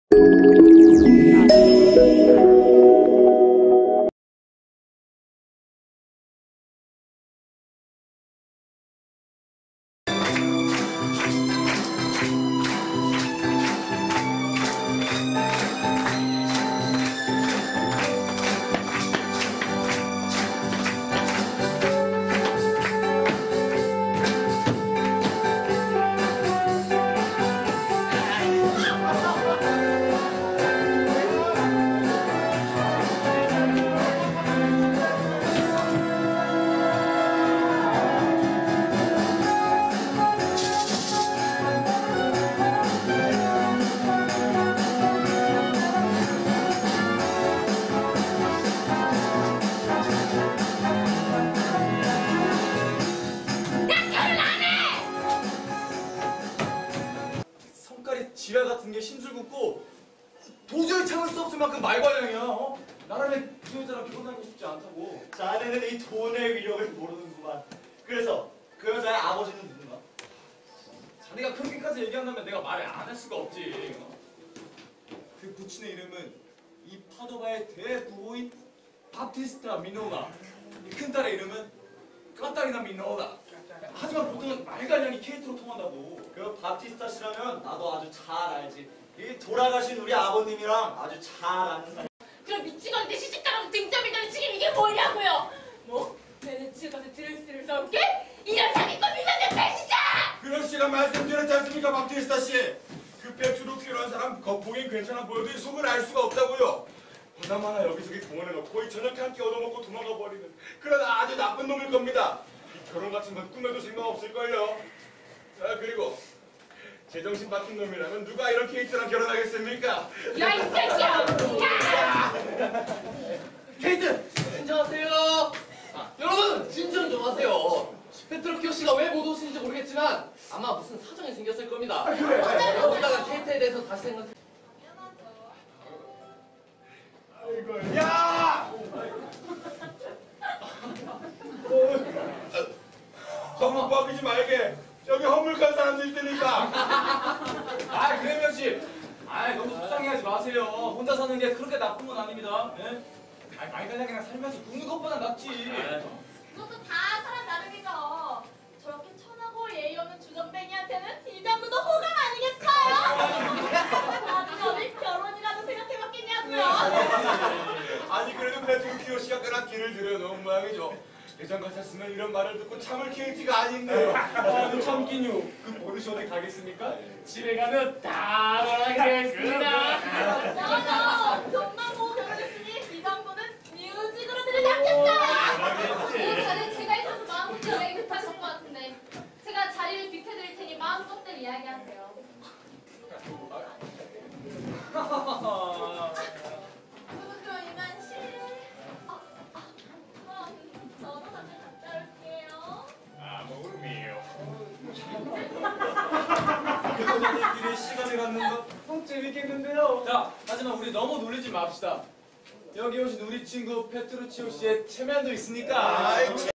지랄 같은 게 심술궂고 도저히 참을 수 없을 만큼 말괄량이야. 나라면 그 여자랑 결혼하고 싶지 않다고. 자네는 이 돈의 위력을 모르는구만. 그래서 그 여자의 아버지는 누군가? 자네가 그렇게까지 얘기한다면 내가 말을 안 할 수가 없지. 그 부친의 이름은 이 파도바의 대부호인 바티스타 미노나. 이 큰딸의 이름은 까타리나 미노나. 하지만 보통은 말괄량이 케이트로 통한다고. 그 바티스타 씨라면 나도 아주 잘 알지. 이 돌아가신 우리 아버님이랑 아주 잘 아는 사이. 그럼 미치겠는데 시집가라고 등떠밀더니 지금 이게 뭐냐고요? 뭐? 내내 집에 가서 드레스를 사올게? 이런 사기꾼 미선의 배신자! 그런 씨가 말씀드렸지 않습니까, 바티스타 씨? 그 배추로 필요한 사람 겉보기엔 괜찮아 보여도 이 속을 알 수가 없다고요. 하나마나 여기저기 동원해놓고 이 저녁에 함께 얻어먹고 도망가 버리는 그런 아주 나쁜 놈일 겁니다. 이 결혼 같은 건 꿈에도 생각 없을걸요. 자, 그리고 제정신 바뀐 놈이라면 누가 이런 케이트랑 결혼하겠습니까? 야, 이 새끼야! 야! 케이트! 진정하세요! 여러분! 진정 좀 하세요. 페트로키오 씨가 왜 못 오시는지 모르겠지만 아마 무슨 사정이 생겼을 겁니다. 여기다가 케이트에 대해서 다시 생각해. 아이고, 야! 허물뻑이지 말게. 여기 허물간 사람도 있으니까. 그래면 씨. 너무 속상해하지 마세요. 혼자 사는 게 그렇게 나쁜 건 아닙니다. 예? 말괄량이랑 살면서 굶는 것보다 낫지. 그것도 다 사람 나름이죠. 저렇게 천하고 예의 없는 주정뱅이한테는 이 정도도 호감 아니겠어요? 나중에 어디 결혼이라도 생각해봤겠냐고요. 아니 그래도 페트로키오 씨가 꽤나 길을 들여놓은 모양이죠. 예전 같았으면 이런 말을 듣고 참을 케이트가 아닌데요. 참긴요. 그 버릇이 어디 가겠습니까? 집에 가면 다 말하게 되겠습니다. 너너 돈만 보고 결혼했으니 이 정도는 뮤직으로 들으지 않겠어요? 다들 제가 있어서 마음껏 여행 급하실 것 같은데 제가 자리를 비켜드릴 테니 마음껏들 이야기하세요. 그럼 이만 실. 저도 잠깐 갔다 올게요. 그들끼리 시간을 갖는 거 재밌겠는데요. 자, 하지만 우리 너무 놀리지 맙시다. 여기 오신 우리 친구 페트루치오 씨의 체면도 있으니까.